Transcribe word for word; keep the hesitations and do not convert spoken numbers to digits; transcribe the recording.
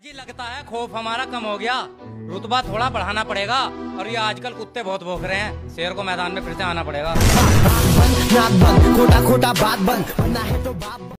जी लगता है खौफ हमारा कम हो गया, रुतबा थोड़ा बढ़ाना पड़ेगा। और ये आजकल कुत्ते बहुत भौंक रहे हैं, शेर को मैदान में फिर से आना पड़ेगा। खोटा खोटा बात बंद।